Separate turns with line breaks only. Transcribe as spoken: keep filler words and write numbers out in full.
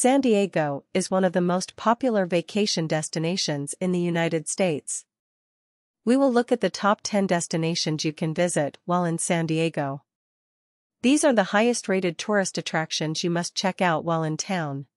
San Diego is one of the most popular vacation destinations in the United States. We will look at the top ten destinations you can visit while in San Diego. These are the highest rated tourist attractions you must check out while in town.